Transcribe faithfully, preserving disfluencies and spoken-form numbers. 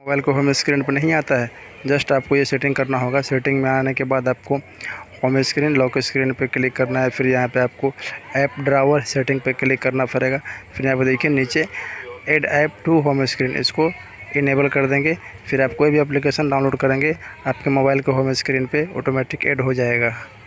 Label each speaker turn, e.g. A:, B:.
A: Mobile को home screen पर नहीं आता है, जस्ट आपको ये सेटिंग करना होगा। सेटिंग में आने के बाद आपको होम स्क्रीन, लॉक स्क्रीन पे क्लिक करना है। फिर यहाँ पे आपको ऐप ड्रावर सेटिंग पे क्लिक करना पड़ेगा। फिर यहाँ पे देखिए नीचे add app to home screen, इसको इनेबल कर देंगे। फिर आप कोई भी एप्लीकेशन डाउनलोड करेंगे, आपके मोबाइल के होम स्क्रीन पे ऑटोमेटिक ऐड हो जाएगा।